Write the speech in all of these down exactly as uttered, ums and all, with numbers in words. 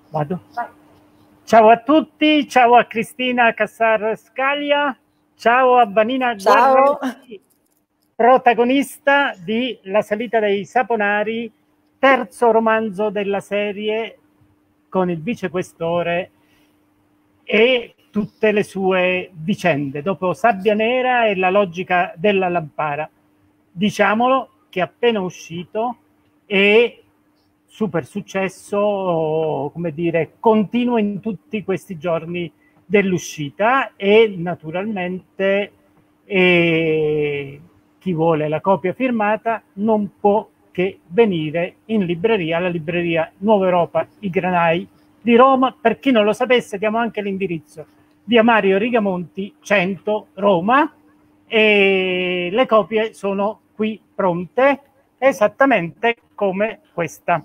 Vado. Ciao a tutti, ciao a Cristina Cassar Scaglia, ciao a Vanina Ciao. Guarrasi, protagonista di La salita dei Saponari, terzo romanzo della serie con il vicequestore e tutte le sue vicende, dopo Sabbia Nera e La logica della Lampara. Diciamolo che è appena uscito e super successo, come dire, continuo in tutti questi giorni dell'uscita e naturalmente e chi vuole la copia firmata non può che venire in libreria, alla libreria Nuova Europa I Granai di Roma. Per chi non lo sapesse, diamo anche l'indirizzo: via Mario Rigamonti cento, Roma, e le copie sono qui pronte, esattamente come questa.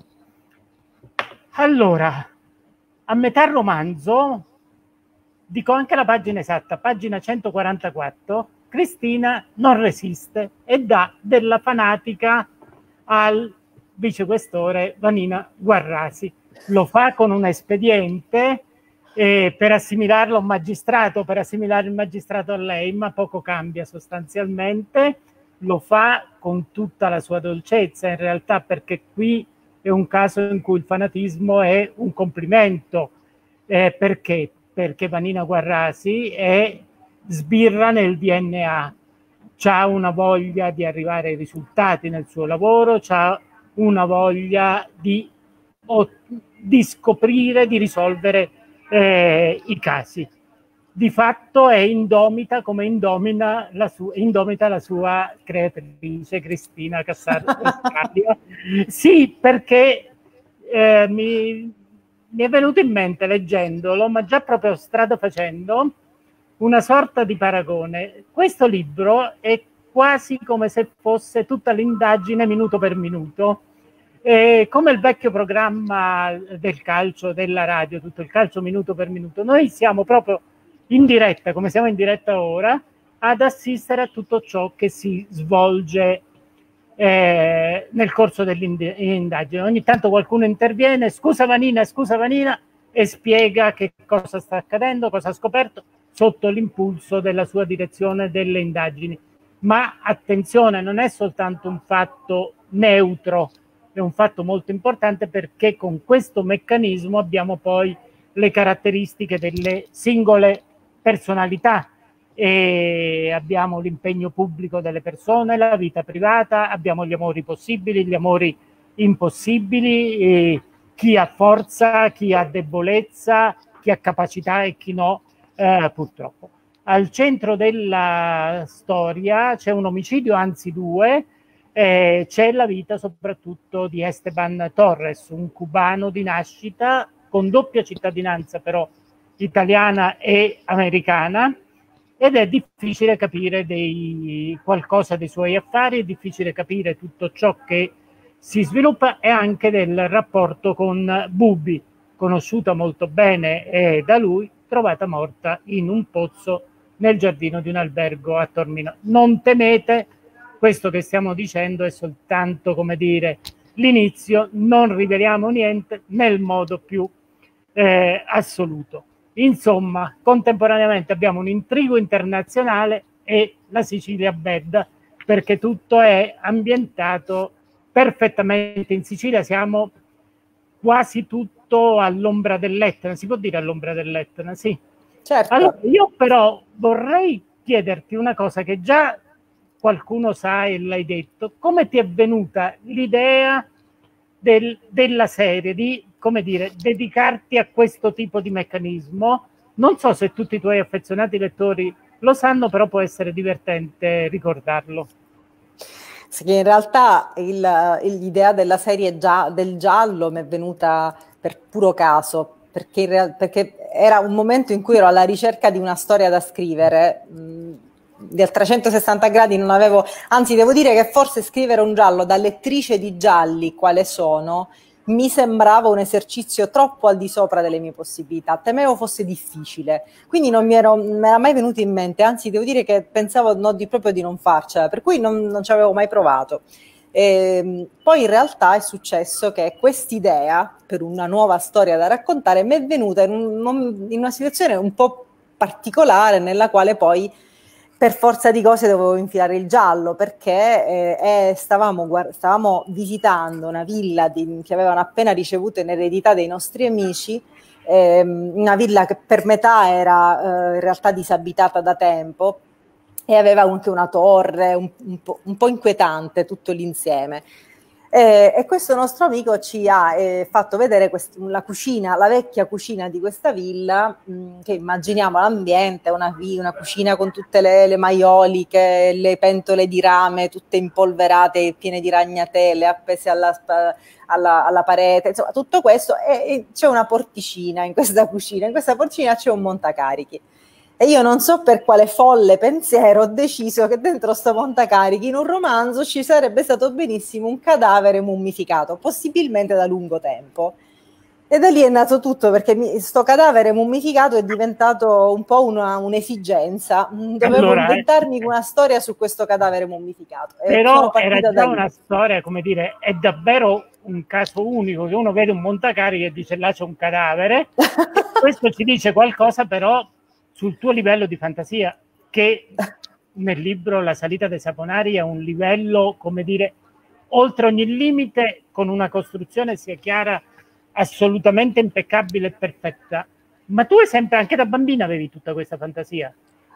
Allora, a metà romanzo, dico anche la pagina esatta, pagina centoquarantaquattro, Cristina non resiste e dà della fanatica al vicequestore Vanina Guarrasi. Lo fa con un espediente eh, per assimilarlo a un magistrato, per assimilare il magistrato a lei, ma poco cambia sostanzialmente. Lo fa con tutta la sua dolcezza, in realtà, perché qui è un caso in cui il fanatismo è un complimento. Eh, perché? Perché Vanina Guarrasi è sbirra nel D N A, c'ha una voglia di arrivare ai risultati nel suo lavoro, c'ha una voglia di, o, di scoprire, di risolvere eh, i casi. Di fatto è indomita come indomina la, su, indomita la sua creatrice Cristina Cassar Scaglia. Sì, perché eh, mi, mi è venuto in mente leggendolo, ma già proprio strada facendo, una sorta di paragone. Questo libro è quasi come se fosse tutta l'indagine minuto per minuto. E come il vecchio programma del calcio della radio, tutto il calcio minuto per minuto, noi siamo proprio in diretta, come siamo in diretta ora, ad assistere a tutto ciò che si svolge eh, nel corso dell'indagine. Ogni tanto qualcuno interviene, scusa Vanina, scusa Vanina, e spiega che cosa sta accadendo, cosa ha scoperto, sotto l'impulso della sua direzione delle indagini. Ma attenzione, non è soltanto un fatto neutro, è un fatto molto importante, perché con questo meccanismo abbiamo poi le caratteristiche delle singole personalità e abbiamo l'impegno pubblico delle persone, la vita privata, abbiamo gli amori possibili, gli amori impossibili, e chi ha forza, chi ha debolezza, chi ha capacità e chi no, eh, purtroppo. Al centro della storia c'è un omicidio, anzi due, eh, c'è la vita soprattutto di Esteban Torres, un cubano di nascita con doppia cittadinanza però italiana e americana, ed è difficile capire dei, qualcosa dei suoi affari, è difficile capire tutto ciò che si sviluppa e anche del rapporto con Bubi, conosciuta molto bene eh, da lui, trovata morta in un pozzo nel giardino di un albergo a Tormino. Non temete, questo che stiamo dicendo è soltanto, come dire, l'inizio, non riveliamo niente nel modo più eh, assoluto. Insomma, contemporaneamente abbiamo un intrigo internazionale e la Sicilia bed, perché tutto è ambientato perfettamente in Sicilia. Siamo quasi tutto all'ombra dell'Etna, si può dire all'ombra dell'Etna, sì. Certo. Allora, io però vorrei chiederti una cosa che già qualcuno sa e l'hai detto: come ti è venuta l'idea del, della serie, di, come dire, dedicarti a questo tipo di meccanismo? Non so se tutti i tuoi affezionati lettori lo sanno, però può essere divertente ricordarlo. Sì, in realtà l'idea della serie gia, del giallo mi è venuta per puro caso, perché, in real, perché era un momento in cui ero alla ricerca di una storia da scrivere, mh, del trecentosessanta gradi non avevo, anzi devo dire che forse scrivere un giallo da lettrice di gialli quale sono mi sembrava un esercizio troppo al di sopra delle mie possibilità, temevo fosse difficile, quindi non mi, ero, non mi era mai venuto in mente, anzi devo dire che pensavo no, di, proprio di non farcela, per cui non, non ci avevo mai provato. E poi in realtà è successo che quest'idea per una nuova storia da raccontare mi è venuta in, un, in una situazione un po' particolare, nella quale poi per forza di cose dovevo infilare il giallo, perché eh, eh, stavamo, guard- stavamo visitando una villa di, che avevano appena ricevuto in eredità dei nostri amici, ehm, una villa che per metà era eh, in realtà disabitata da tempo e aveva anche una torre un, un, po', un po' inquietante tutto l'insieme. Eh, e questo nostro amico ci ha eh, fatto vedere quest- la cucina, la vecchia cucina di questa villa, mh, che immaginiamo l'ambiente, una, una cucina con tutte le, le maioliche, le pentole di rame tutte impolverate, piene di ragnatele appese alla, alla, alla parete, insomma tutto questo, e, e c'è una porticina in questa cucina, in questa porticina c'è un montacarichi. E io non so per quale folle pensiero ho deciso che dentro sto montacarichi in un romanzo ci sarebbe stato benissimo un cadavere mummificato, possibilmente da lungo tempo. E da lì è nato tutto, perché mi, sto cadavere mummificato è diventato un po' una, un'esigenza. Dovevo allora, inventarmi eh, una storia su questo cadavere mummificato. E sono però era partita da già lì. una storia, come dire, è davvero un caso unico, che uno vede un montacarichi e dice là c'è un cadavere, e questo ci dice qualcosa però sul tuo livello di fantasia, che nel libro La salita dei Saponari è un livello, come dire, oltre ogni limite, con una costruzione sia chiara, assolutamente impeccabile e perfetta. Ma tu sempre, anche da bambina, avevi tutta questa fantasia?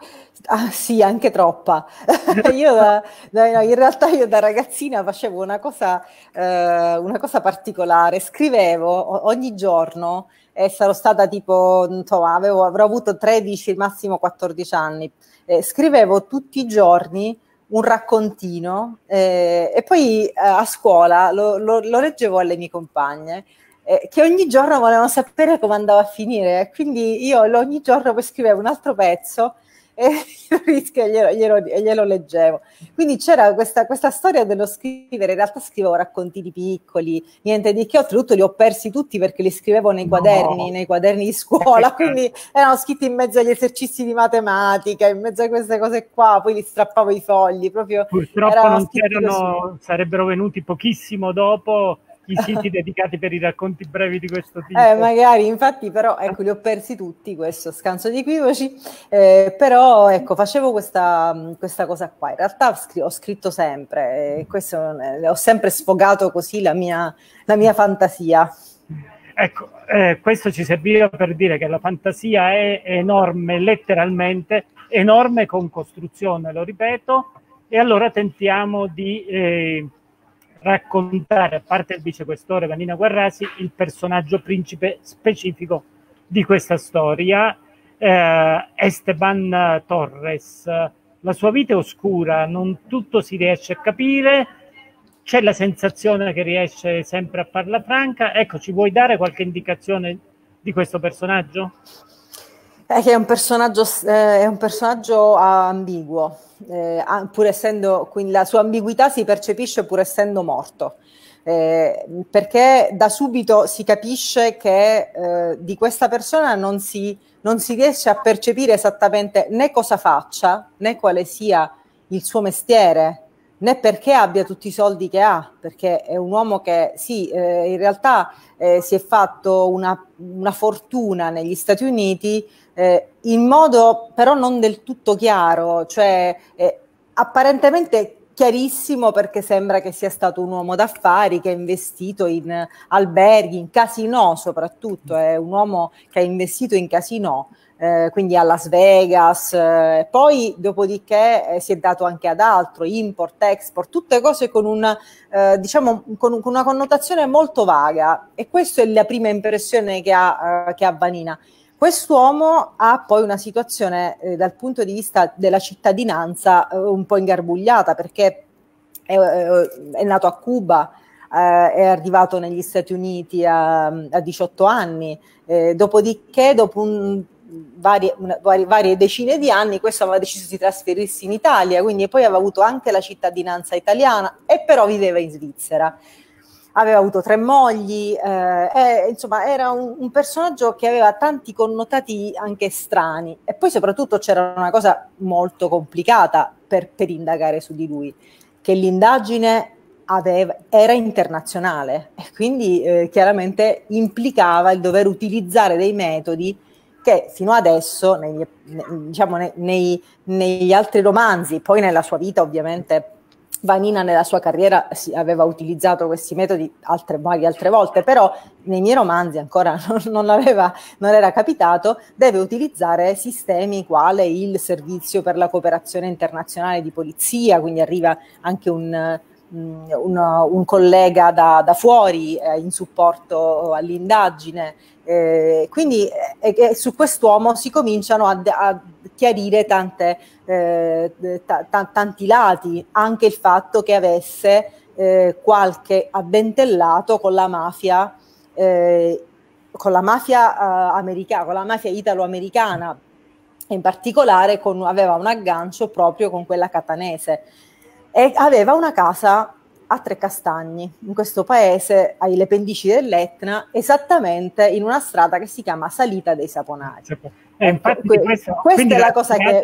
Ah, sì, anche troppa. Io da, da, in realtà io da ragazzina facevo una cosa, eh, una cosa particolare, scrivevo ogni giorno e sarò stata tipo, insomma, avevo, avrò avuto tredici, massimo quattordici anni, eh, scrivevo tutti i giorni un raccontino eh, e poi eh, a scuola lo, lo, lo leggevo alle mie compagne, eh, che ogni giorno volevano sapere come andava a finire, quindi io ogni giorno poi scrivevo un altro pezzo e glielo, glielo, glielo leggevo. Quindi c'era questa, questa storia dello scrivere, in realtà scrivevo raccontini piccoli, niente di che, oltretutto li ho persi tutti perché li scrivevo nei quaderni, no. nei quaderni di scuola, quindi erano scritti in mezzo agli esercizi di matematica, in mezzo a queste cose qua, poi li strappavo i fogli, proprio purtroppo non c'erano, sarebbero venuti pochissimo dopo i siti dedicati per i racconti brevi di questo tipo. Eh, magari, infatti, però, ecco, li ho persi tutti, questo scanso di equivoci, eh, però, ecco, facevo questa, questa cosa qua. In realtà scr- ho scritto sempre, e questo, eh, ho sempre sfogato così la mia, la mia fantasia. Ecco, eh, questo ci serviva per dire che la fantasia è enorme, letteralmente, enorme con costruzione, lo ripeto, e allora tentiamo di... Eh, raccontare, a parte il vicequestore Vanina Guarrasi, il personaggio principe specifico di questa storia, eh, Esteban Torres. La sua vita è oscura, non tutto si riesce a capire, c'è la sensazione che riesce sempre a farla franca. Ecco, ci vuoi dare qualche indicazione di questo personaggio? È che è un personaggio, eh, è un personaggio ambiguo, eh, pur essendo, quindi la sua ambiguità si percepisce pur essendo morto, eh, perché da subito si capisce che eh, di questa persona non si, non si riesce a percepire esattamente né cosa faccia, né quale sia il suo mestiere, né perché abbia tutti i soldi che ha, perché è un uomo che sì, eh, in realtà eh, si è fatto una, una fortuna negli Stati Uniti, eh, in modo però non del tutto chiaro, cioè eh, apparentemente chiarissimo, perché sembra che sia stato un uomo d'affari che ha investito in alberghi, in casinò soprattutto, è un uomo che ha investito in casinò, eh, quindi a Las Vegas, eh, poi dopodiché eh, si è dato anche ad altro, import, export, tutte cose con una, eh, diciamo, con, con una connotazione molto vaga, e questa è la prima impressione che ha, eh, che ha Vanina. Quest'uomo ha poi una situazione eh, dal punto di vista della cittadinanza eh, un po' ingarbugliata, perché è, è nato a Cuba, eh, è arrivato negli Stati Uniti a, a diciotto anni, eh, dopodiché dopo un, varie, una, varie, varie decine di anni questo aveva deciso di trasferirsi in Italia, quindi poi aveva avuto anche la cittadinanza italiana, e però viveva in Svizzera. Aveva avuto tre mogli, eh, e, insomma era un, un personaggio che aveva tanti connotati anche strani, e poi soprattutto c'era una cosa molto complicata per, per indagare su di lui, che l'indagine aveva, era internazionale e quindi eh, chiaramente implicava il dover utilizzare dei metodi che fino adesso, nei, diciamo, nei, nei, negli altri romanzi, poi nella sua vita ovviamente Vanina nella sua carriera sì, aveva utilizzato questi metodi altre, varie altre volte, però nei miei romanzi ancora non, non, aveva, non era capitato, deve utilizzare sistemi quali il servizio per la cooperazione internazionale di polizia, quindi arriva anche un, un, un collega da, da fuori eh, in supporto all'indagine. Eh, quindi eh, eh, su quest'uomo si cominciano a, a chiarire tante, eh, t- t- tanti lati, anche il fatto che avesse eh, qualche addentellato con la mafia, eh, con la mafia eh, americana, con la mafia italo-americana, in particolare con, aveva un aggancio proprio con quella catanese e aveva una casa a Trecastagni, in questo paese, alle pendici dell'Etna, esattamente in una strada che si chiama Salita dei Saponari. Eh, infatti que- questo, questa è la cosa che...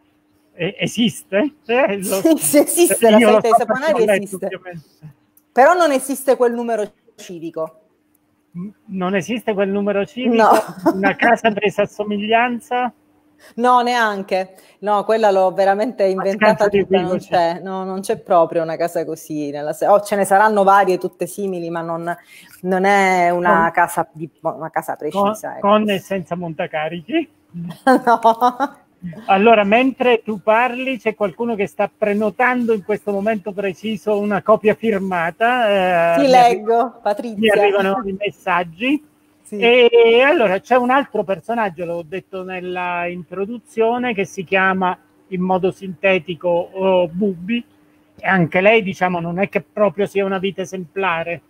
Esiste? Eh, lo, sì, sì, esiste, la Salita dei Saponari esiste. Ovviamente. Però non esiste quel numero civico. Non esiste quel numero civico? No. Una casa presa a somiglianza? No, neanche. No, quella l'ho veramente inventata tutta, non c'è, no, non c'è proprio una casa così. Nella... Oh, ce ne saranno varie, tutte simili, ma non, non è una, con, casa, di, una casa precisa. Con, ecco. con e senza montacarichi? No. Allora, mentre tu parli, c'è qualcuno che sta prenotando in questo momento preciso una copia firmata. Ti eh, leggo, mi Patrizia. Mi arrivano i messaggi. Sì. E allora c'è un altro personaggio, l'ho detto nella introduzione, che si chiama in modo sintetico oh, Bubi, e anche lei, diciamo, non è che proprio sia una vita esemplare.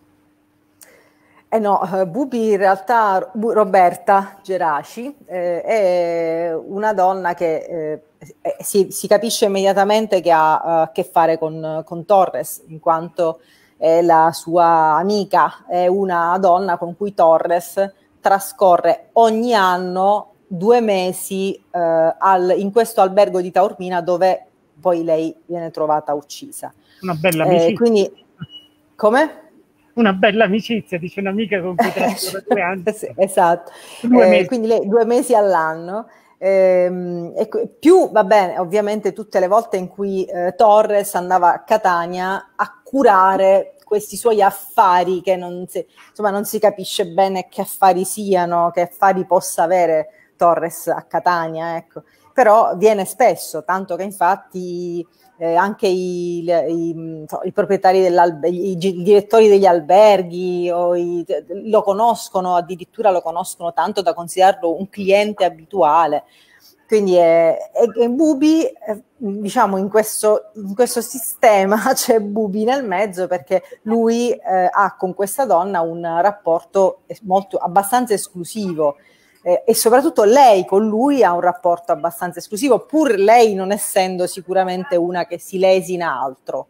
Eh no, Bubi in realtà, Roberta Geraci, eh, è una donna che eh, si, si capisce immediatamente che ha a uh, che fare con, con Torres, in quanto è la sua amica, è una donna con cui Torres trascorre ogni anno due mesi eh, al, in questo albergo di Taormina, dove poi lei viene trovata uccisa. Una bella amicizia. Eh, quindi, come? Una bella amicizia, dice un'amica con cui trascorre due anni. Sì, esatto. Due eh, mesi. Quindi lei due mesi all'anno. Ehm, e più, va bene, ovviamente tutte le volte in cui eh, Torres andava a Catania a curare questi suoi affari che non si, insomma, non si capisce bene che affari siano, che affari possa avere Torres a Catania, ecco. Però viene spesso, tanto che infatti eh, anche i, i, i proprietari dell'albergo, i, i direttori degli alberghi o i, lo conoscono, addirittura lo conoscono tanto da considerarlo un cliente abituale. Quindi è, è, è Bubi, eh, diciamo in questo, in questo sistema c'è Bubi nel mezzo, perché lui eh, ha con questa donna un rapporto molto, abbastanza esclusivo. Eh, e soprattutto lei con lui ha un rapporto abbastanza esclusivo, pur lei non essendo sicuramente una che si lesina altro.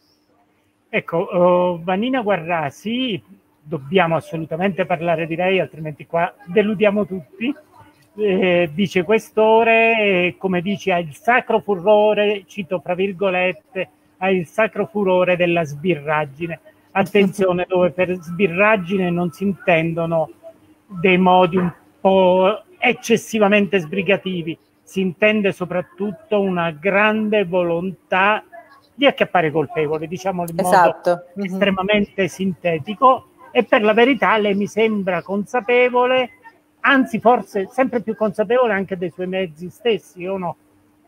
Ecco, uh, Vanina Guarrasi, dobbiamo assolutamente parlare di lei, altrimenti qua deludiamo tutti. Eh, vice questore, eh, come dici, ha il sacro furore, cito fra virgolette, ha il sacro furore della sbirraggine. Attenzione, dove per sbirraggine non si intendono dei modi un po' eccessivamente sbrigativi, si intende soprattutto una grande volontà di acchiappare colpevoli, diciamo in esatto. modo mm-hmm. estremamente sintetico, e per la verità lei mi sembra consapevole, anzi forse sempre più consapevole anche dei suoi mezzi stessi, o no?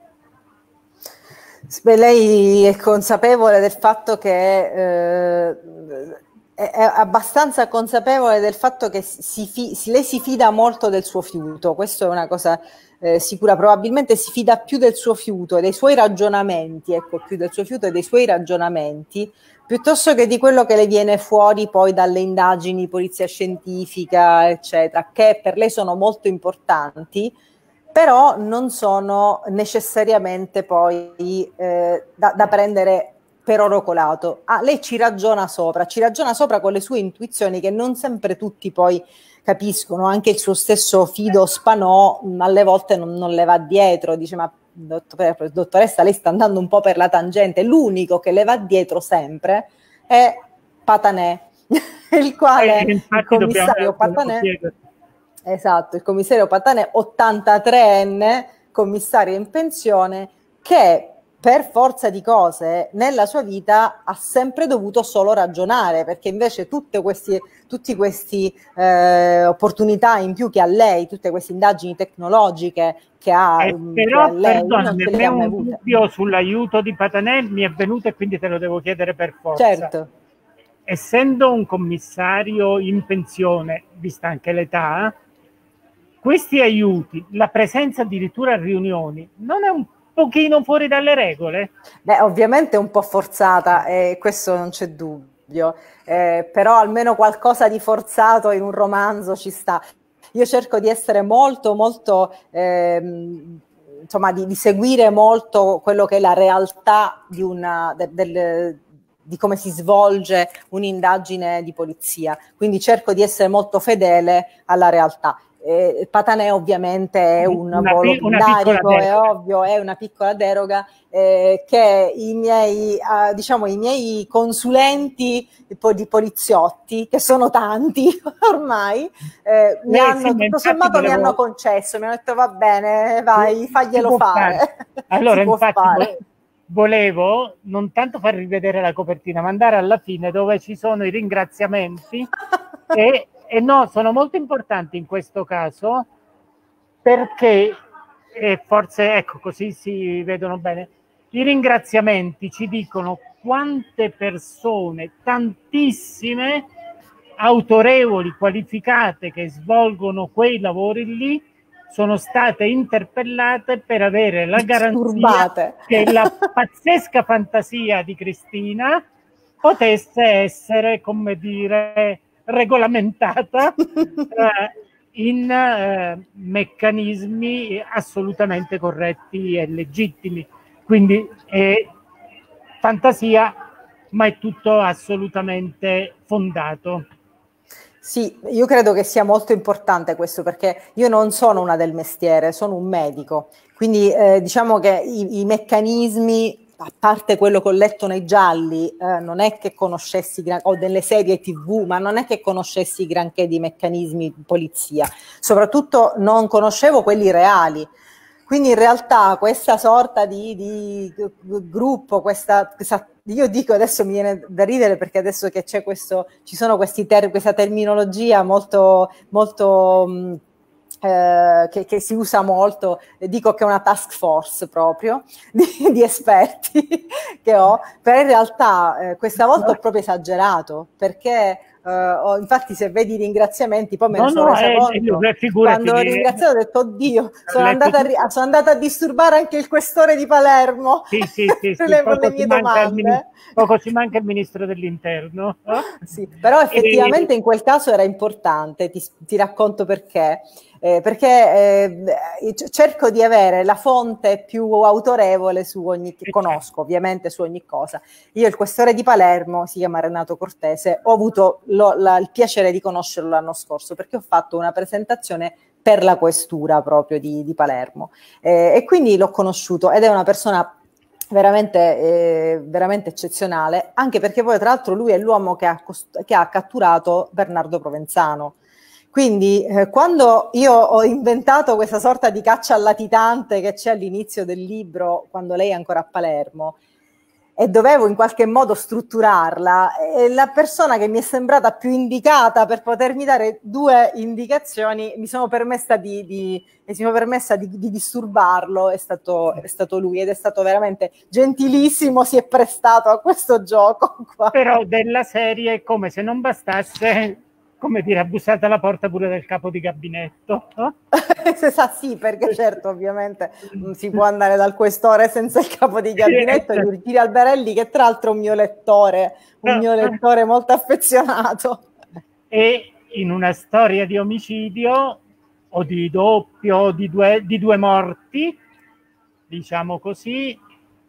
Beh, lei è consapevole del fatto che eh, è abbastanza consapevole del fatto che si fi, lei si fida molto del suo fiuto, questo è una cosa eh, sicura, probabilmente si fida più del suo fiuto e dei suoi ragionamenti, ecco, più del suo fiuto e dei suoi ragionamenti, piuttosto che di quello che le viene fuori poi dalle indagini, polizia scientifica, eccetera, che per lei sono molto importanti, però non sono necessariamente poi eh, da, da prendere per oro colato. Ah, lei ci ragiona sopra, ci ragiona sopra con le sue intuizioni che non sempre tutti poi capiscono, anche il suo stesso Fido Spanò alle volte non, non le va dietro, dice ma dottoressa lei sta andando un po' per la tangente, l'unico che le va dietro sempre è Patanè, il quale eh, il commissario Patanè, esatto, il commissario Patanè, ottantatreenne, commissario in pensione, che per forza di cose nella sua vita ha sempre dovuto solo ragionare, perché invece tutte questi, tutti questi eh, opportunità in più che ha lei, tutte queste indagini tecnologiche che ha, eh, però, che ha lei, perdonami, non ce le ha mai un avute. dubbio sull'aiuto di Patanè mi è venuto e quindi te lo devo chiedere per forza. Certo. Essendo un commissario in pensione, vista anche l'età, questi aiuti, la presenza addirittura a riunioni, non è un pochino fuori dalle regole? Beh, ovviamente è un po' forzata, e eh, questo non c'è dubbio, eh, però almeno qualcosa di forzato in un romanzo ci sta. Io cerco di essere molto, molto, ehm, insomma, di, di seguire molto quello che è la realtà di una, de, del, di come si svolge un'indagine di polizia, quindi cerco di essere molto fedele alla realtà. Eh, Patanè ovviamente è un una, volo pindarico, è ovvio, è una piccola deroga eh, che i miei, eh, diciamo, i miei consulenti di poliziotti, che sono tanti ormai, eh, mi eh, hanno, sì, tutto sommato volevo... mi hanno concesso, mi hanno detto va bene, vai, faglielo fare. fare. Allora, si può infatti, fare. volevo non tanto far rivedere la copertina, ma andare alla fine dove ci sono i ringraziamenti e E no, sono molto importanti in questo caso perché, e forse ecco così si vedono bene, i ringraziamenti ci dicono quante persone, tantissime, autorevoli, qualificate che svolgono quei lavori lì, sono state interpellate per avere la garanzia che la pazzesca fantasia di Cristina potesse essere, come dire, regolamentata eh, in eh, meccanismi assolutamente corretti e legittimi. Quindi è fantasia, ma è tutto assolutamente fondato. Sì, io credo che sia molto importante questo, perché io non sono una del mestiere, sono un medico, quindi eh, diciamo che i, i meccanismi, a parte quello che ho letto nei gialli, eh, non è che conoscessi, o delle serie tivù, ma non è che conoscessi granché di meccanismi di polizia, soprattutto non conoscevo quelli reali. Quindi in realtà questa sorta di, di gruppo, questa, questa, io dico adesso mi viene da ridere perché adesso che c'è questo, ci sono questi ter, questa terminologia molto, molto mh, eh, che, che si usa molto, dico che è una task force proprio di, di esperti che ho, però in realtà eh, questa volta ho proprio esagerato perché Uh, oh, infatti se vedi i ringraziamenti poi me no, ne sono no, resa è, conto è, quando ho ringraziato ho detto oddio sono andata, a, sono andata a disturbare anche il questore di Palermo sì, sì, sì, per sì, le, poco, le ci mie manca il domande poco ci manca il ministro dell'interno eh? Sì, però effettivamente e... in quel caso era importante, ti, ti racconto perché. Eh, perché eh, cerco di avere la fonte più autorevole su ogni, che conosco ovviamente su ogni cosa. Io il questore di Palermo si chiama Renato Cortese, ho avuto lo, la, il piacere di conoscerlo l'anno scorso perché ho fatto una presentazione per la questura proprio di, di Palermo eh, e quindi l'ho conosciuto ed è una persona veramente, eh, veramente eccezionale, anche perché poi tra l'altro lui è l'uomo che ha, che ha catturato Bernardo Provenzano. Quindi eh, quando io ho inventato questa sorta di caccia al latitante che c'è all'inizio del libro, quando lei è ancora a Palermo, e dovevo in qualche modo strutturarla, e la persona che mi è sembrata più indicata per potermi dare due indicazioni, mi sono permessa di, di, mi sono permessa di, di disturbarlo, è stato, è stato lui ed è stato veramente gentilissimo, si è prestato a questo gioco qua. Però della serie, come se non bastasse, come dire, ha bussato alla porta pure del capo di gabinetto. No? Sì, perché certo, ovviamente non si può andare dal questore senza il capo di gabinetto, di Virgilio Alberelli, che tra l'altro è un mio lettore, un mio lettore molto affezionato. E in una storia di omicidio, o di doppio, o di due, di due morti, diciamo così,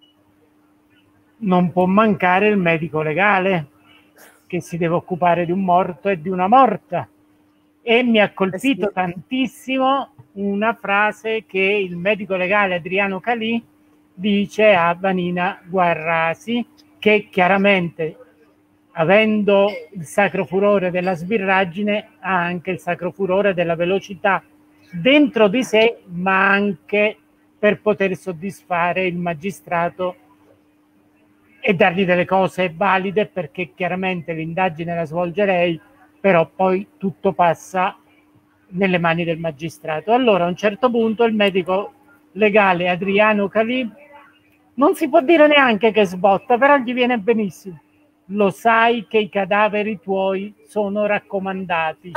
non può mancare il medico legale, che si deve occupare di un morto e di una morta. E mi ha colpito eh sì. tantissimo una frase che il medico legale Adriano Calì dice a Vanina Guarrasi, che chiaramente avendo il sacro furore della sbirraggine, ha anche il sacro furore della velocità dentro di sé, ma anche per poter soddisfare il magistrato e dargli delle cose valide, perché chiaramente l'indagine la svolge lei, però poi tutto passa nelle mani del magistrato. Allora a un certo punto il medico legale Adriano Calì, non si può dire neanche che sbotta, però gli viene benissimo: lo sai che i cadaveri tuoi sono raccomandati.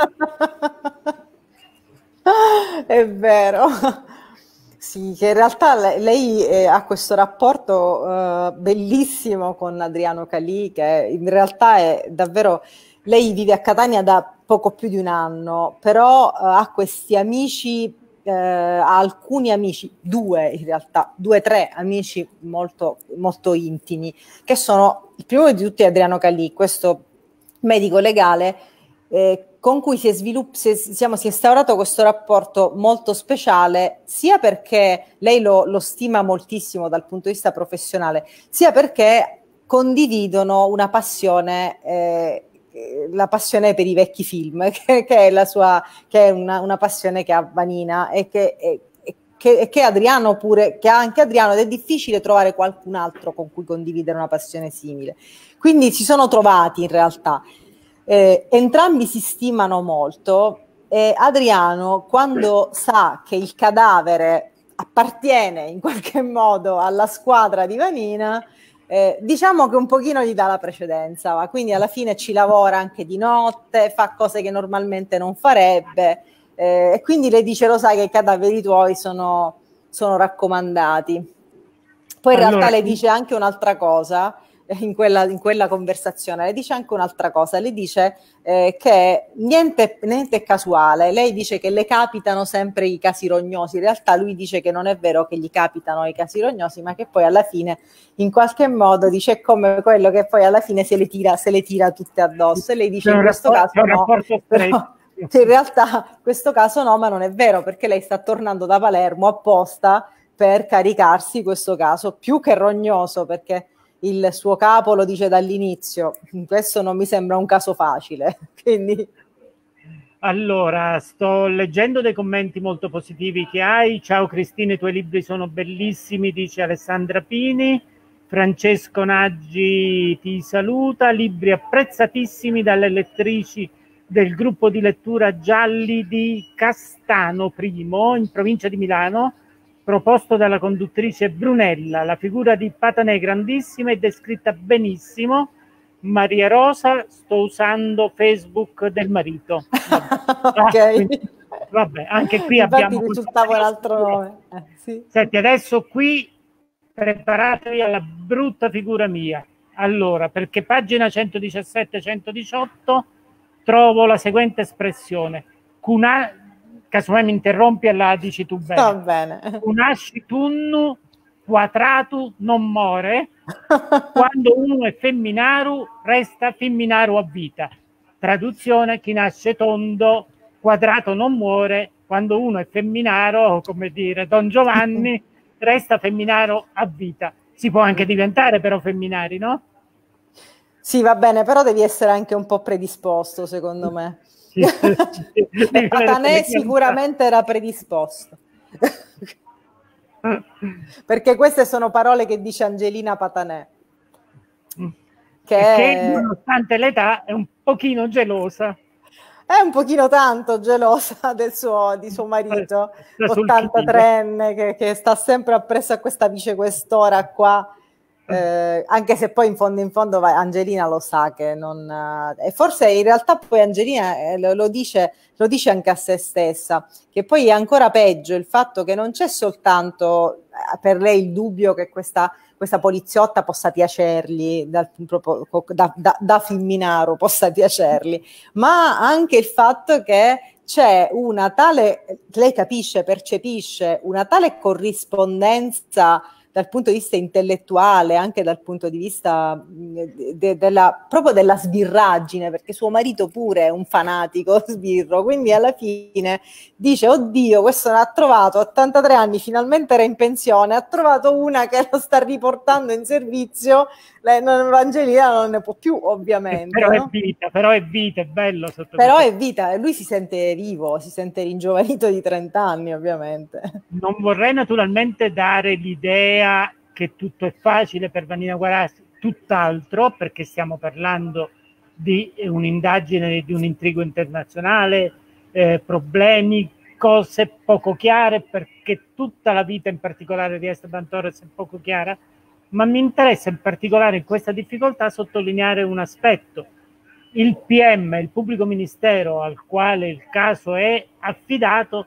È vero. Sì, che in realtà lei, lei eh, ha questo rapporto eh, bellissimo con Adriano Calì, che in realtà è davvero... Lei vive a Catania da poco più di un anno, però eh, ha questi amici, eh, ha alcuni amici, due in realtà, due, tre amici molto, molto intimi, che sono, il primo di tutti è Adriano Calì, questo medico legale, eh, con cui si è, svilupp- si, è, diciamo, si è instaurato questo rapporto molto speciale, sia perché lei lo, lo stima moltissimo dal punto di vista professionale, sia perché condividono una passione, eh, la passione per i vecchi film, che, che è la sua, che è una, una passione che ha Vanina e che, e, che, che Adriano pure, che ha anche Adriano, ed è difficile trovare qualcun altro con cui condividere una passione simile. Quindi si sono trovati in realtà. Eh, entrambi si stimano molto e Adriano, quando sa che il cadavere appartiene in qualche modo alla squadra di Vanina, eh, diciamo che un pochino gli dà la precedenza, ma quindi alla fine ci lavora anche di notte, fa cose che normalmente non farebbe, eh, e quindi le dice: lo sai che i cadaveri tuoi sono, sono raccomandati. Poi in Allora, realtà le dice anche un'altra cosa, in quella, in quella conversazione, le dice anche un'altra cosa, le dice eh, che niente, niente è casuale, lei dice che le capitano sempre i casi rognosi, in realtà lui dice che non è vero che gli capitano i casi rognosi, ma che poi alla fine in qualche modo dice è come quello che poi alla fine se le tira, se le tira tutte addosso, e lei dice in questo caso no, però che in realtà questo caso no, ma non è vero, perché lei sta tornando da Palermo apposta per caricarsi questo caso più che rognoso, perché il suo capo lo dice dall'inizio: questo non mi sembra un caso facile. Quindi... Allora, sto leggendo dei commenti molto positivi che hai. Ciao Cristina, i tuoi libri sono bellissimi, dice Alessandra Pini. Francesco Naggi ti saluta. Libri apprezzatissimi dalle lettrici del gruppo di lettura Gialli di Castano Primo, in provincia di Milano, proposto dalla conduttrice Brunella. La figura di Patanè è grandissima e descritta benissimo. Maria Rosa, sto usando Facebook del marito. Ok. Ah, quindi, vabbè, anche qui infatti abbiamo... risultava un altro nome. Eh, sì. Senti, adesso qui preparatevi alla brutta figura mia. Allora, perché pagina centodiciassette centodiciotto trovo la seguente espressione. Cuna... Casomai mi interrompi e la dici tu bene. Va bene. Unasci tunnu quadratu non more, quando uno è femminaru resta femminaru a vita. Traduzione: chi nasce tondo quadrato non muore, quando uno è femminaro, come dire Don Giovanni, resta femminaro a vita. Si può anche diventare però femminari, no? Sì, va bene, però devi essere anche un po' predisposto, secondo me. Sì, sì, sì. Beh, Patanè sicuramente era predisposto. Perché queste sono parole che dice Angelina Patanè. Che, che nonostante l'età è un pochino gelosa. È un pochino tanto gelosa del suo, di suo marito, ottantatreenne, che, che sta sempre appresso a questa vicequestora qua. Eh, anche se poi in fondo in fondo vai, Angelina lo sa che non eh, e forse in realtà poi Angelina eh, lo, lo dice lo dice anche a se stessa, che poi è ancora peggio il fatto che non c'è soltanto eh, per lei il dubbio che questa, questa poliziotta possa piacergli dal, proprio, da, da, da Femminaro possa piacergli, ma anche il fatto che c'è una tale, lei capisce, percepisce una tale corrispondenza dal punto di vista intellettuale, anche dal punto di vista de, de, della, proprio della sbirraggine, perché suo marito pure è un fanatico sbirro, quindi alla fine dice: oddio, questo ne ha trovato, ottantatré anni, finalmente era in pensione, ha trovato una che lo sta riportando in servizio, la Evangelina non ne può più, ovviamente. Però no? è vita, però è vita, è bello. Sotto però questo. è vita, lui si sente vivo, si sente ringiovanito di trenta anni, ovviamente. Non vorrei naturalmente dare l'idea che tutto è facile per Vanina Guarassi, tutt'altro, perché stiamo parlando di un'indagine, di un intrigo internazionale, eh, problemi, cose poco chiare, perché tutta la vita in particolare di Esteban Torres è poco chiara, ma mi interessa in particolare in questa difficoltà sottolineare un aspetto. Il P M, il pubblico ministero al quale il caso è affidato,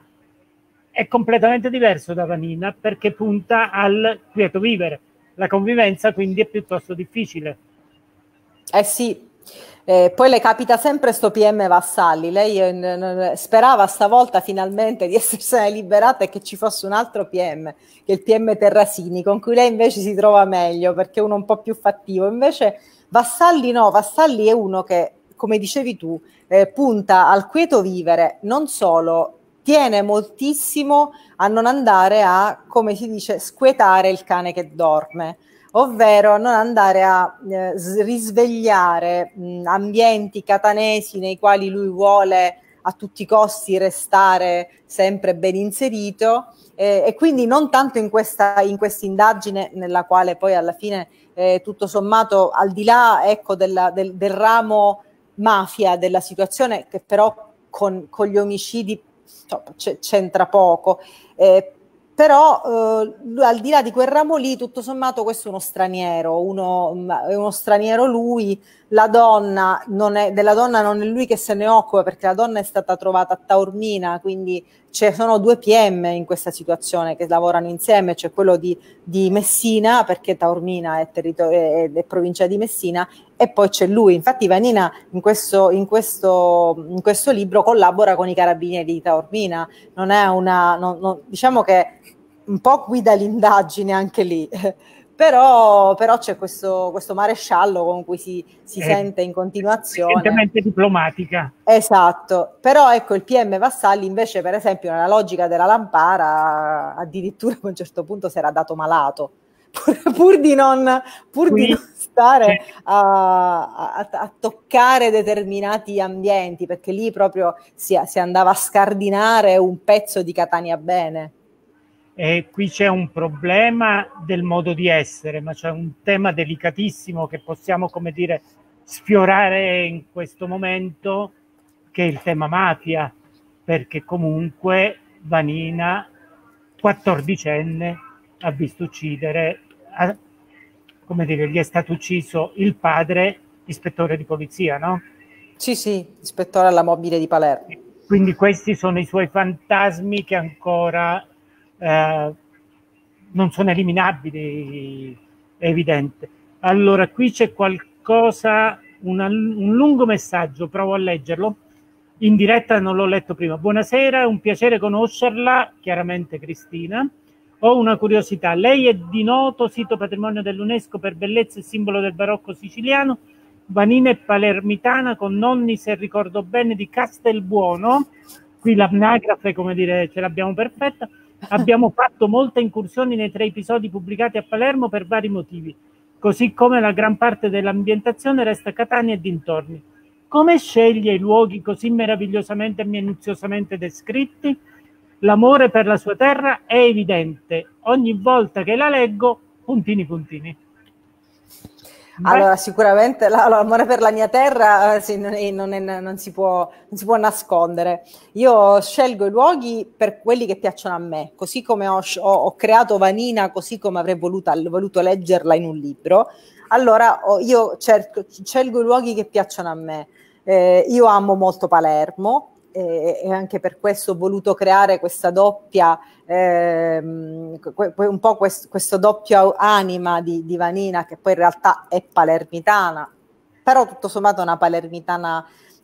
è completamente diverso da Vanina, perché punta al quieto vivere. La convivenza quindi è piuttosto difficile. Eh sì, eh, poi le capita sempre sto P M Vassalli. Lei eh, sperava stavolta finalmente di essersene liberata e che ci fosse un altro P M, che è il P M Terrasini, con cui lei invece si trova meglio perché è uno un po' più fattivo. Invece Vassalli no, Vassalli è uno che, come dicevi tu, eh, punta al quieto vivere, non solo, tiene moltissimo a non andare a, come si dice, squetare il cane che dorme, ovvero a non andare a eh, risvegliare mh, ambienti catanesi nei quali lui vuole a tutti i costi restare sempre ben inserito, eh, e quindi non tanto in questa in indagine nella quale poi alla fine eh, tutto sommato, al di là ecco, della, del, del ramo mafia della situazione, che però con, con gli omicidi c'entra poco, eh, però eh, al di là di quel ramo lì, tutto sommato questo è uno straniero, uno, è uno straniero lui, la donna non è, della donna non è lui che se ne occupa, perché la donna è stata trovata a Taormina, quindi ci sono due P M in questa situazione che lavorano insieme, c'è quello di, di Messina, perché Taormina è, territorio, è, è provincia di Messina, e poi c'è lui. Infatti Vanina in questo, in questo, in questo libro collabora con i carabinieri di Taormina, non è una, non, non, diciamo che un po' guida l'indagine anche lì, però, però c'è questo, questo maresciallo con cui si, si sente in continuazione. Evidentemente diplomatica. Esatto, però ecco il P M Vassalli invece, per esempio, nella logica della Lampara, addirittura a un certo punto si era dato malato, pur, pur di non, pur Qui, di non stare a, a, a toccare determinati ambienti, perché lì proprio si, si andava a scardinare un pezzo di Catania bene. E qui c'è un problema del modo di essere, ma c'è un tema delicatissimo che possiamo, come dire, sfiorare in questo momento, che è il tema mafia, perché comunque Vanina, quattordicenne, ha visto uccidere, ha, come dire, gli è stato ucciso il padre, ispettore di polizia, no? Sì, sì, ispettore alla mobile di Palermo. Quindi questi sono i suoi fantasmi che ancora eh, non sono eliminabili, è evidente. Allora, qui c'è qualcosa, una, un lungo messaggio, provo a leggerlo. In diretta non l'ho letto prima. Buonasera, è un piacere conoscerla, chiaramente Cristina. Ho una curiosità. Lei è di noto sito patrimonio dell'UNESCO per bellezza e simbolo del barocco siciliano. Vanina è palermitana, con nonni, se ricordo bene, di Castelbuono. Qui l'anagrafe, come dire, ce l'abbiamo perfetta. Abbiamo fatto molte incursioni nei tre episodi pubblicati a Palermo per vari motivi, così come la gran parte dell'ambientazione resta Catania e dintorni. Come sceglie i luoghi così meravigliosamente e minuziosamente descritti? L'amore per la sua terra è evidente. Ogni volta che la leggo, puntini puntini. Allora, sicuramente l'amore per la mia terra sì, non, è, non, è, non, si può, non si può nascondere. Io scelgo i luoghi per quelli che piacciono a me, così come ho, ho, ho creato Vanina, così come avrei voluto, voluto leggerla in un libro. Allora ho, io cerco, scelgo i luoghi che piacciono a me. Eh, io amo molto Palermo, e, e anche per questo ho voluto creare questa doppia, ehm, un po' questo, questo doppio anima di, di Vanina, che poi in realtà è palermitana, però tutto sommato una palermitana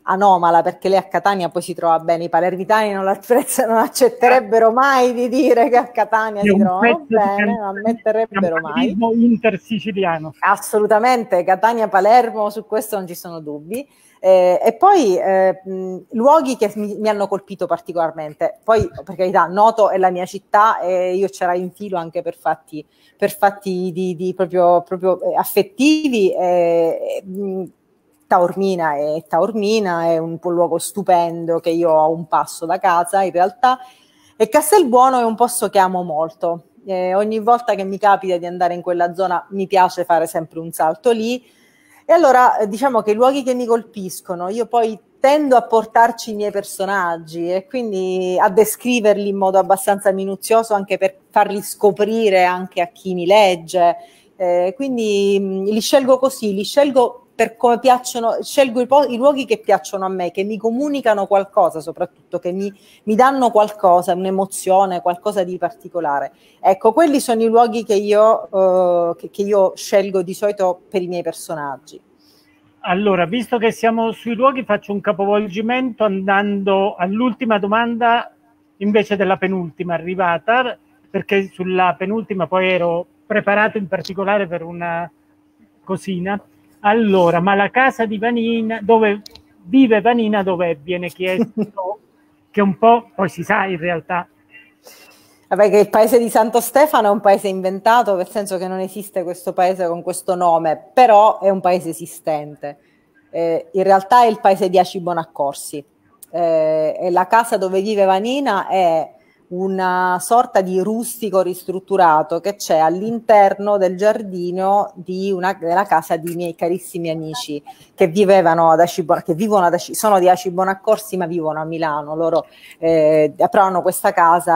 anomala, perché lei a Catania poi si trova bene, i palermitani non, non accetterebbero mai di dire che a Catania si trovano bene, non ammetterebbero mai. Intersiciliano. Assolutamente, Catania-Palermo, su questo non ci sono dubbi. Eh, e poi eh, mh, luoghi che mi, mi hanno colpito particolarmente, poi per carità Noto è la mia città e io c'era in filo anche per fatti, per fatti di, di proprio, proprio affettivi. Eh, mh, Taormina è Taormina, è un, un luogo stupendo che io ho a un passo da casa in realtà, e Castelbuono è un posto che amo molto. Eh, ogni volta che mi capita di andare in quella zona mi piace fare sempre un salto lì. E allora eh, diciamo che i luoghi che mi colpiscono, io poi tendo a portarci i miei personaggi e quindi a descriverli in modo abbastanza minuzioso anche per farli scoprire anche a chi mi legge. Eh, quindi mh, li scelgo così, li scelgo per come piacciono, scelgo i, po- i luoghi che piacciono a me, che mi comunicano qualcosa, soprattutto che mi, mi danno qualcosa, un'emozione, qualcosa di particolare. Ecco, quelli sono i luoghi che io, uh, che, che io scelgo di solito per i miei personaggi. Allora, visto che siamo sui luoghi, faccio un capovolgimento andando all'ultima domanda invece della penultima arrivata, perché sulla penultima poi ero preparato in particolare per una cosina. Allora, ma la casa di Vanina, dove vive Vanina, dove viene chiesto che un po', poi si sa in realtà. Vabbè, che il paese di Santo Stefano è un paese inventato, nel senso che non esiste questo paese con questo nome, però è un paese esistente. Eh, in realtà è il paese di Aci Bonaccorsi. Eh, e la casa dove vive Vanina è una sorta di rustico ristrutturato che c'è all'interno del giardino di una, della casa di miei carissimi amici che vivevano ad Aci, che vivono ad Aci, sono di Aci Bonaccorsi ma vivono a Milano. Loro eh, però hanno questa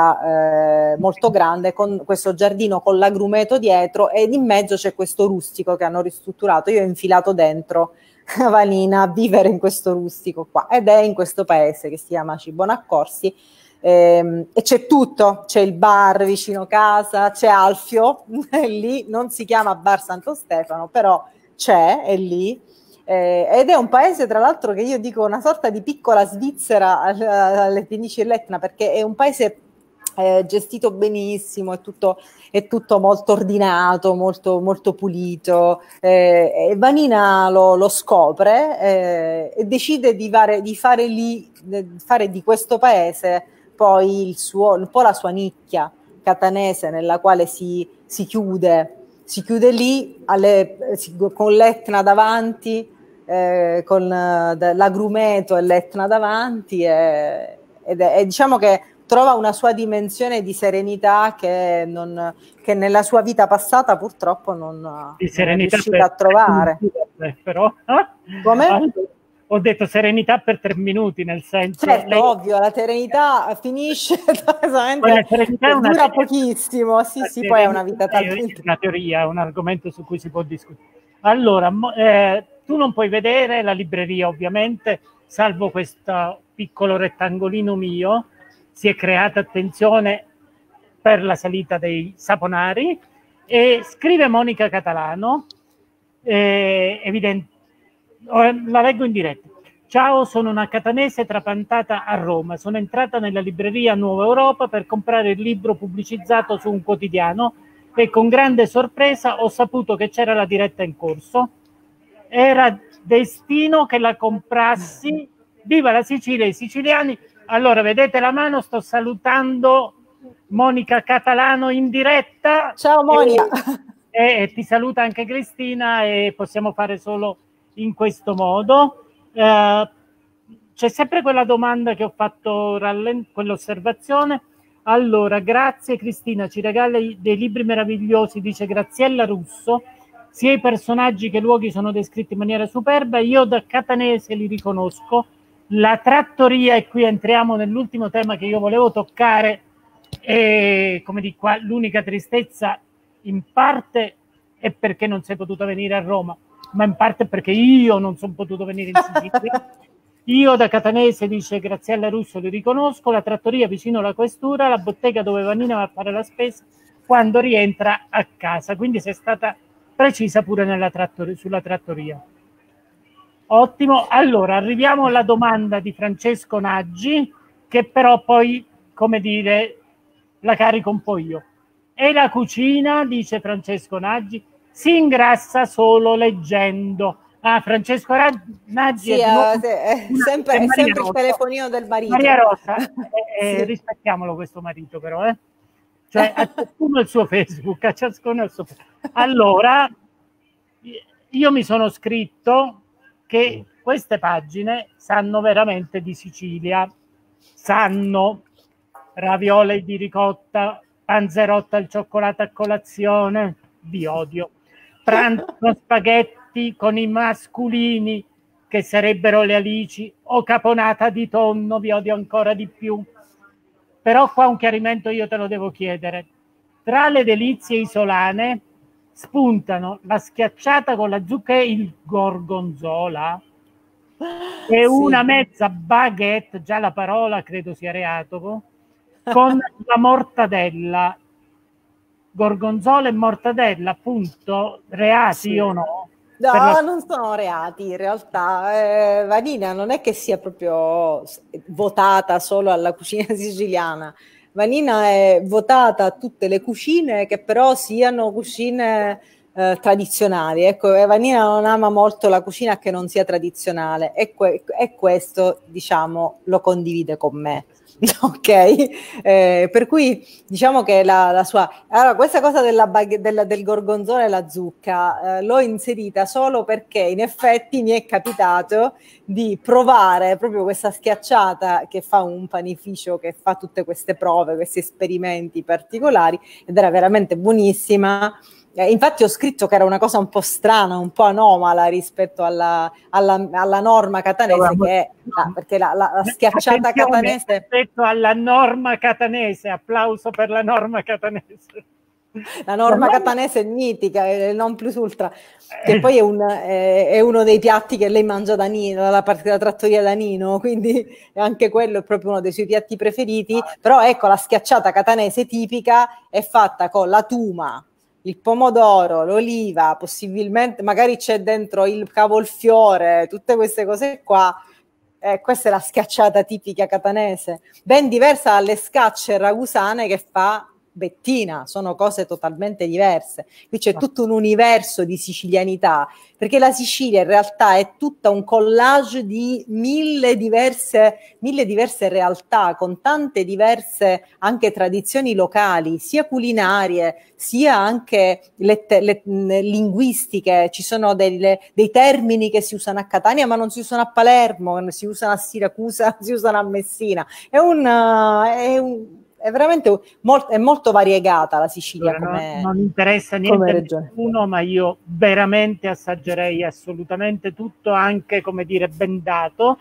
casa eh, molto grande con questo giardino con l'agrumeto dietro e in mezzo c'è questo rustico che hanno ristrutturato. Io ho infilato dentro a Vanina a vivere in questo rustico qua ed è in questo paese che si chiama Aci Bonaccorsi. Ehm, e c'è tutto, c'è il bar vicino casa, c'è Alfio lì, non si chiama Bar Santo Stefano, però c'è, è lì, eh, ed è un paese tra l'altro che io dico una sorta di piccola Svizzera alle pendici dell'Etna, perché è un paese eh, gestito benissimo, è tutto, è tutto molto ordinato, molto, molto pulito, eh, e Vanina lo, lo scopre eh, e decide di fare, di fare lì, di fare di questo paese poi il suo, un po' la sua nicchia catanese nella quale si, si chiude, si chiude lì alle, si, con l'Etna davanti, eh, con eh, l'agrumeto e l'Etna davanti, e, ed è, e diciamo che trova una sua dimensione di serenità che, non, che nella sua vita passata purtroppo non, non è riuscita a trovare. Però, come? Ho detto serenità per tre minuti, nel senso... Certo, lei... ovvio, la serenità finisce, la serenità è una dura teoria, pochissimo, sì, sì, poi è una vita talmente... È una teoria, è un argomento su cui si può discutere. Allora, eh, tu non puoi vedere la libreria, ovviamente, salvo questo piccolo rettangolino mio, si è creata attenzione per la salita dei saponari, e scrive Monica Catalano, eh, evidente, la leggo in diretta. Ciao, sono una catanese trapantata a Roma. Sono entrata nella libreria Nuova Europa per comprare il libro pubblicizzato su un quotidiano e con grande sorpresa ho saputo che c'era la diretta in corso. Era destino che la comprassi. Viva la Sicilia e i siciliani. Allora, vedete la mano, sto salutando Monica Catalano in diretta. Ciao Monica. E, e ti saluta anche Cristina, e possiamo fare solo in questo modo. Eh, c'è sempre quella domanda che ho fatto, quell'osservazione. Allora, grazie Cristina, ci regali dei libri meravigliosi, dice Graziella Russo, sia i personaggi che i luoghi sono descritti in maniera superba, io da catanese li riconosco. La trattoria, e qui entriamo nell'ultimo tema che io volevo toccare, e come di qua l'unica tristezza in parte è perché non sei potuta venire a Roma, ma in parte perché io non sono potuto venire in Sicilia. Io da catanese, dice Graziella Russo, li riconosco, la trattoria vicino alla questura, la bottega dove Vanina va a fare la spesa quando rientra a casa, quindi sei stata precisa pure nella trattoria, sulla trattoria. Ottimo, allora arriviamo alla domanda di Francesco Naggi, che però poi, come dire, la carico un po' io. E la cucina, dice Francesco Naggi, si ingrassa solo leggendo. Ah, Francesco Naggi Sì, è di nuovo eh, se- è una, sempre, è è Maria sempre il Rosa. telefonino del marito. Maria Rosa, eh, eh, Sì. rispettiamolo questo marito però, eh? Cioè a ciascuno il suo Facebook, a ciascuno il suo Facebook. Allora, io mi sono scritto che queste pagine sanno veramente di Sicilia, sanno ravioli di ricotta, panzerotta al cioccolato a colazione, vi odio, pranzo spaghetti con i masculini che sarebbero le alici o caponata di tonno, vi odio ancora di più. Però qua un chiarimento io te lo devo chiedere. Tra le delizie isolane spuntano la schiacciata con la zucca e il gorgonzola e Sì. una mezza baguette, già la parola credo sia reato, con la mortadella. Gorgonzola e mortadella, appunto, reati Sì. o no? No, la... non sono reati in realtà. Eh, Vanina non è che sia proprio votata solo alla cucina siciliana. Vanina è votata a tutte le cucine che però siano cucine eh, tradizionali. Ecco, Vanina non ama molto la cucina che non sia tradizionale e, que- e questo, diciamo, lo condivide con me. Ok, eh, per cui diciamo che la, la sua allora, questa cosa della bag... della, del gorgonzola e la zucca eh, l'ho inserita solo perché in effetti mi è capitato di provare proprio questa schiacciata che fa un panificio che fa tutte queste prove, questi esperimenti particolari ed era veramente buonissima. Eh, infatti ho scritto che era una cosa un po' strana, un po' anomala rispetto alla, alla, alla norma catanese, che è la, perché la, la, la schiacciata Attenzione, catanese rispetto alla norma catanese, applauso per la norma catanese. La norma catanese è mitica, è il non plus ultra, che poi è, un, è, è uno dei piatti che lei mangia da Nino, dalla parte della trattoria da Nino, quindi anche quello è proprio uno dei suoi piatti preferiti. Però ecco, la schiacciata catanese tipica è fatta con la tuma, il pomodoro, l'oliva, possibilmente magari c'è dentro il cavolfiore, tutte queste cose qua. Eh, questa è la schiacciata tipica catanese, ben diversa dalle scacce ragusane che fa Bettina, sono cose totalmente diverse. Qui c'è tutto un universo di sicilianità, perché la Sicilia in realtà è tutta un collage di mille diverse, mille diverse realtà, con tante diverse anche tradizioni locali, sia culinarie, sia anche lette, le, linguistiche. Ci sono delle, dei termini che si usano a Catania ma non si usano a Palermo, si usano a Siracusa, si usano a Messina. È un... È un è veramente molto, è molto variegata la Sicilia. Allora, come, non, non interessa niente a regione. nessuno, ma io veramente assaggerei assolutamente tutto, anche come dire bendato,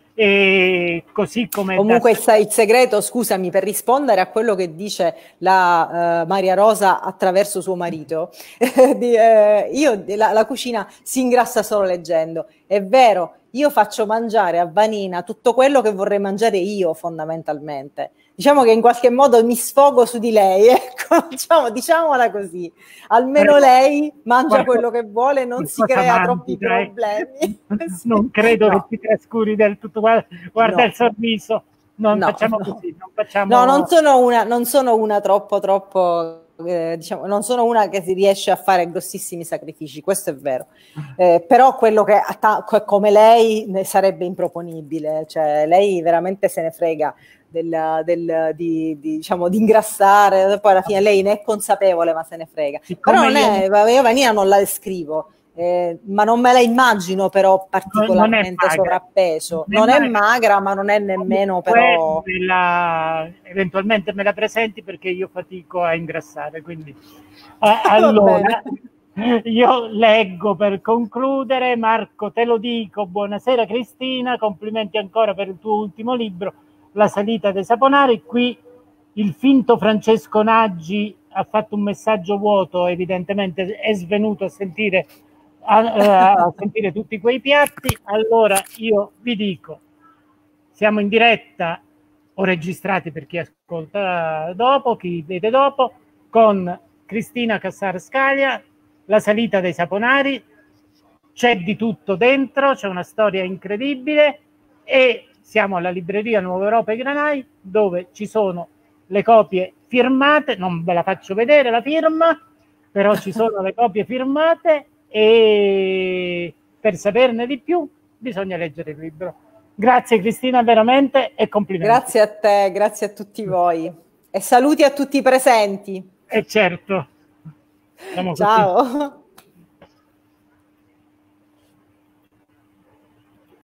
e così come comunque da... il, il segreto, scusami, per rispondere a quello che dice la uh, Maria Rosa attraverso suo marito, di, eh, io la, la cucina si ingrassa solo leggendo. È vero, io faccio mangiare a Vanina tutto quello che vorrei mangiare io, fondamentalmente. Diciamo che in qualche modo mi sfogo su di lei, ecco, diciamo, diciamola così. Almeno lei mangia Guarda, quello che vuole, non si crea troppi mantica, problemi. Eh? Non credo No. che ti trascuri del tutto. Guarda, guarda No. il sorriso. Non No, facciamo no. così. Non, facciamo... no, non sono una, non sono una troppo, troppo... Eh, diciamo, non sono una che si riesce a fare grossissimi sacrifici, questo è vero, eh, però quello che come lei ne sarebbe improponibile, cioè lei veramente se ne frega del, del, di, di, diciamo, di ingrassare, poi alla fine lei ne è consapevole ma se ne frega. Siccome però non è, io, io Vanina non la descrivo, eh, ma non me la immagino però particolarmente non sovrappeso, non è, non è magra ma non è nemmeno però... La, eventualmente me la presenti perché io fatico a ingrassare, quindi eh, allora io leggo per concludere. Marco, te lo dico, buonasera Cristina, complimenti ancora per il tuo ultimo libro La salita dei saponari. Qui il finto Francesco Naggi ha fatto un messaggio vuoto, evidentemente è svenuto a sentire a, a sentire tutti quei piatti. Allora io vi dico, siamo in diretta o registrati per chi ascolta dopo, chi vede dopo, con Cristina Cassar Scaglia, La salita dei saponari, c'è di tutto dentro, c'è una storia incredibile e siamo alla libreria Nuova Europa e Granai, dove ci sono le copie firmate, non ve la faccio vedere la firma, però ci sono le copie firmate e per saperne di più bisogna leggere il libro. Grazie Cristina, veramente, e complimenti. Grazie a te, grazie a tutti voi. E saluti a tutti i presenti. E certo. Siamo Ciao. così.